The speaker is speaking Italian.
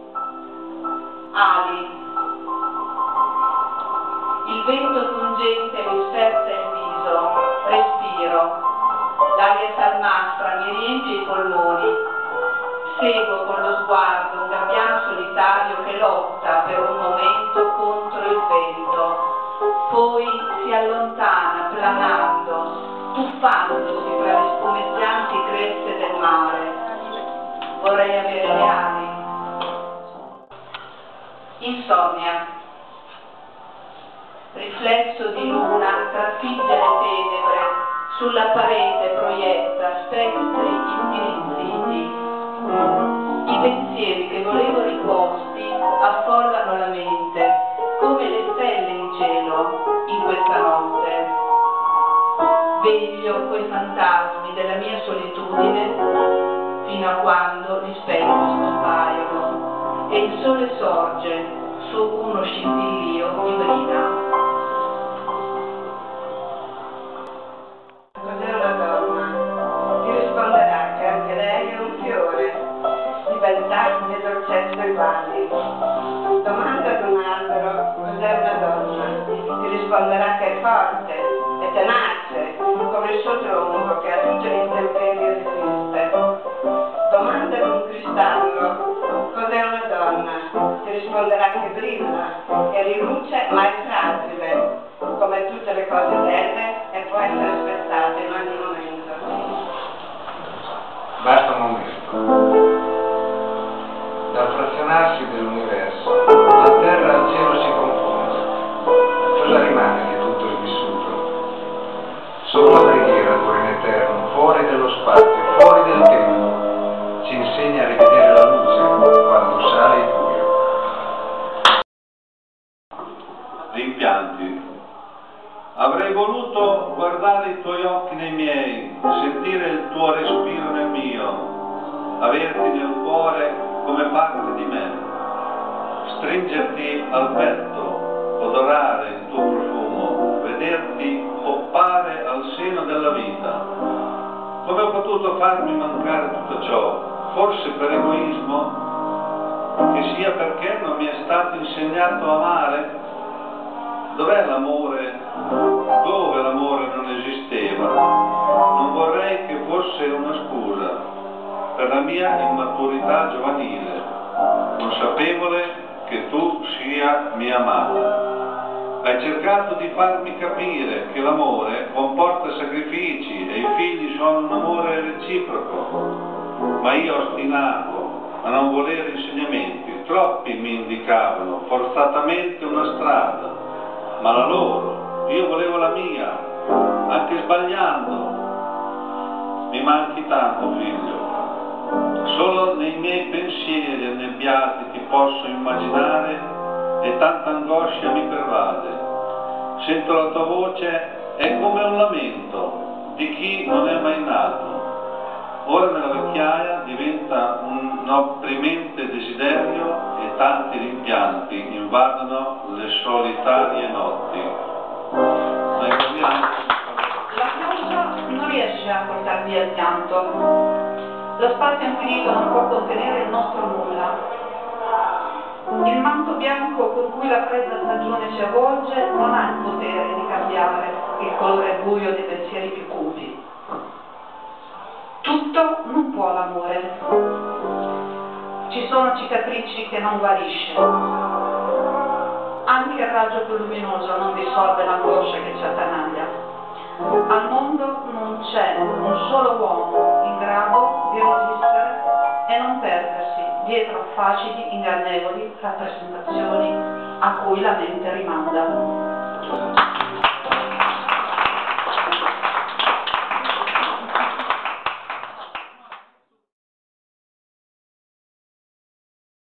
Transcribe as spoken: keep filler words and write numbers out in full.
Ali. Il vento pungente mi sferza il viso, respiro, l'aria salmastra mi riempie i polmoni, seguo con lo sguardo un gabbiano solitario che lotta per un momento contro il vento, poi si allontana planando, tuffandosi tra le spumeggianti creste del mare. Vorrei avere le ali. Insonnia. Riflesso di luna trafigge le tenebre, sulla parete proietta spettri indirizziti. I pensieri che volevo riposti affollano la mente, come le stelle in cielo in questa notte. Veglio quei fantasmi della mia solitudine fino a quando gli specchi scompaiono e il sole sorge su uno scintillio di brina. Cos'è una donna? Ti risponderà che anche lei è un fiore, di beltà e dolcezza uguali. Domanda ad un albero cos'è una donna? Ti risponderà che è forte e tenace, come il suo tronco che a tutte le intemperie resiste. Domanda ad un cristallo cos'è una donna? Ti risponderà che brilla e riluce ma è fragile, come tutte le cose belle, e può essere spezzata in ogni momento. Basta un momento. Dal frazionarsi dell'universo, la terra al cielo si confonde. Cosa rimane di tutto il vissuto? Solo la preghiera pure in eterno, fuori dello spazio, fuori del tempo, ci insegna a rivedere la luce quando sale il buio. Rimpianti. Avrei voluto guardare i tuoi occhi nei miei, sentire il tuo respiro nel mio, averti nel cuore come parte di me, stringerti al petto, odorare il tuo profumo, vederti poppare al seno della vita. Come ho potuto farmi mancare tutto ciò? Forse per egoismo? Che sia perché non mi è stato insegnato a amare? Dov'è l'amore? Dove l'amore non esisteva? Non vorrei che fosse una scusa per la mia immaturità giovanile, consapevole che tu sia mia amata. Hai cercato di farmi capire che l'amore comporta sacrifici e i figli sono un amore reciproco, ma io ostinato a non volere insegnamenti, troppi mi indicavano forzatamente una strada, ma la loro, io volevo la mia, anche sbagliando. Mi manchi tanto, figlio. Solo nei miei pensieri annebbiati ti posso immaginare e tanta angoscia mi pervade. Sento la tua voce, è come un lamento di chi non è mai nato. Ora nella vecchiaia diventa un opprimente desiderio e tanti rimpianti invadono le solitarie notti. La pioggia non riesce a portar via il pianto. Lo spazio infinito non può contenere il nostro nulla. Il manto bianco con cui la fredda stagione ci avvolge non ha il potere di cambiare il colore buio dei pensieri più cupi. Tutto non può l'amore. Ci sono cicatrici che non guarisce. Anche il raggio più luminoso non dissolve l'angoscia che ci attanaglia. Al mondo non c'è un solo uomo in grado di resistere e non perdersi dietro facili, ingannevoli rappresentazioni a cui la mente rimanda.